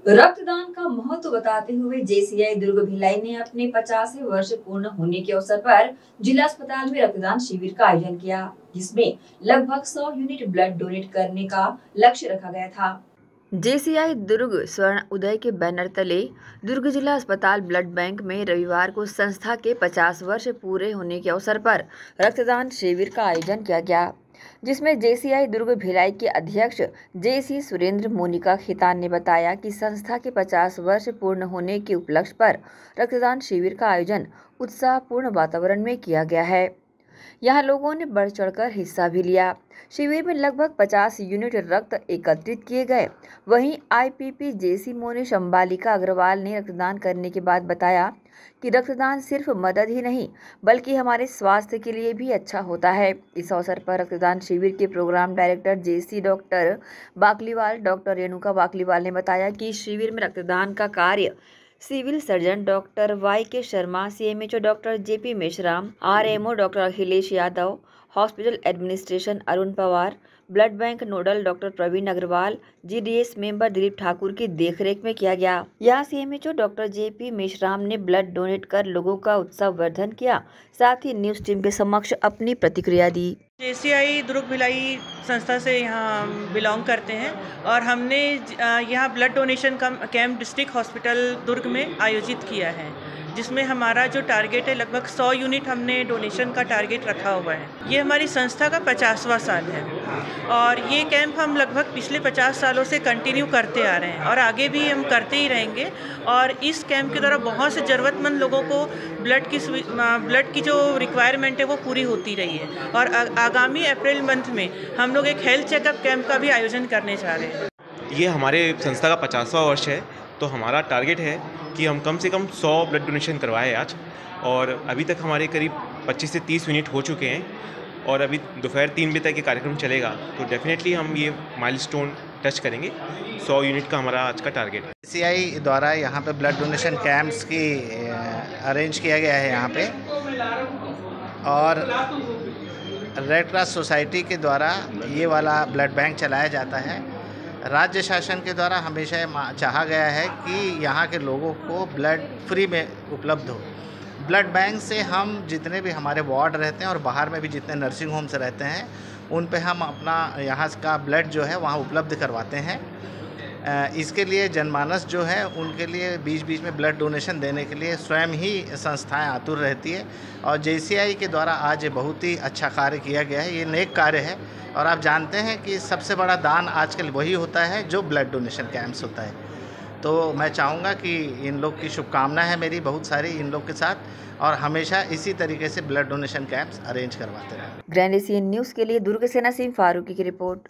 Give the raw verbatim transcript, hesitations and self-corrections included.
रक्तदान का महत्व बताते हुए जेसीआई दुर्ग भिलाई ने अपने पचासवें वर्ष पूर्ण होने के अवसर पर जिला अस्पताल में रक्तदान शिविर का आयोजन किया, जिसमें लगभग सौ यूनिट ब्लड डोनेट करने का लक्ष्य रखा गया था। जेसीआई दुर्ग स्वर्ण उदय के बैनर तले दुर्ग जिला अस्पताल ब्लड बैंक में रविवार को संस्था के पचास वर्ष पूरे होने के अवसर पर रक्तदान शिविर का आयोजन किया गया, जिसमें जेसीआई दुर्ग भिलाई के अध्यक्ष जेसी सुरेंद्र मोनिका खितान ने बताया कि संस्था के पचास वर्ष पूर्ण होने के उपलक्ष्य पर रक्तदान शिविर का आयोजन उत्साहपूर्ण वातावरण में किया गया है। यहाँ लोगों ने बढ़ चढ़कर हिस्सा भी लिया। शिविर में लगभग पचास यूनिट रक्त एकत्रित किए गए। वहीं आईपीपी जेसी मोनिश अंबालिका अग्रवाल ने रक्तदान करने के बाद बताया कि रक्तदान सिर्फ मदद ही नहीं बल्कि हमारे स्वास्थ्य के लिए भी अच्छा होता है। इस अवसर पर रक्तदान शिविर के programme director JC doctor Bakliwal doctor Renuka Bakliwal ने बताया कि शिविर में रक्तदान का कार्य civil surgeon doctor Y K Sharma, CMHO doctor JP Meshram, RMO doctor Akhilesh Yadav, hospital administration Arun Pawar, blood bank nodal doctor Praveen Agrawal, GDS member Dilip Thakur की देखरेख में किया गया। यहाँ सीएमएचओ डॉक्टर जेपी मेश्राम ने ब्लड डोनेट कर लोगों का उत्साह वर्धन किया, साथ ही न्यूज टीम के समक्ष अपनी प्रतिक्रिया दी। जेसीआई दुर्ग भिलाई संस्था से यहाँ बिलोंग करते हैं और हमने यहाँ ब्लड डोनेशन का कैंप डिस्ट्रिक्ट हॉस्पिटल दुर्ग में आयोजित किया है, जिसमें हमारा जो टारगेट है लगभग सौ यूनिट हमने डोनेशन का टारगेट रखा हुआ है। ये हमारी संस्था का पचासवां साल है और ये कैंप हम लगभग पिछले पचास सालों से कंटिन्यू करते आ रहे हैं और आगे भी हम करते ही रहेंगे। और इस कैंप के द्वारा बहुत से ज़रूरतमंद लोगों को ब्लड की ब्लड की जो रिक्वायरमेंट है वो पूरी होती रही है और आगामी अप्रैल मंथ में हम लोग एक हेल्थ चेकअप कैंप का भी आयोजन करने जा रहे हैं। ये हमारे संस्था का पचासवां वर्ष है, तो हमारा टारगेट है कि हम कम से कम सौ ब्लड डोनेशन करवाएं आज, और अभी तक हमारे करीब पच्चीस से तीस यूनिट हो चुके हैं और अभी दोपहर तीन बजे तक ये कार्यक्रम चलेगा, तो डेफिनेटली हम ये माइलस्टोन टच करेंगे। सौ यूनिट का हमारा आज का टारगेट है। जेसीआई द्वारा यहाँ पे ब्लड डोनेशन कैंप्स की अरेंज किया गया है यहाँ पे, और रेड क्रॉस सोसाइटी के द्वारा ये वाला ब्लड बैंक चलाया जाता है। राज्य शासन के द्वारा हमेशा चाहा गया है कि यहाँ के लोगों को ब्लड फ्री में उपलब्ध हो। ब्लड बैंक से हम जितने भी हमारे वार्ड रहते हैं और बाहर में भी जितने नर्सिंग होम्स रहते हैं उन पे हम अपना यहाँ का ब्लड जो है वहाँ उपलब्ध करवाते हैं। इसके लिए जनमानस जो है उनके लिए बीच बीच में ब्लड डोनेशन देने के लिए स्वयं ही संस्थाएं आतुर रहती है, और जेसीआई के द्वारा आज बहुत ही अच्छा कार्य किया गया है। ये नेक कार्य है और आप जानते हैं कि सबसे बड़ा दान आजकल वही होता है जो ब्लड डोनेशन कैंप्स होता है। तो मैं चाहूँगा कि इन लोग की शुभकामना है मेरी बहुत सारी इन लोग के साथ, और हमेशा इसी तरीके से ब्लड डोनेशन कैंप्स अरेंज करवाते रहें। ग्रैंड एशियन न्यूज़ के लिए दुर्ग से नसीम फारूकी की रिपोर्ट।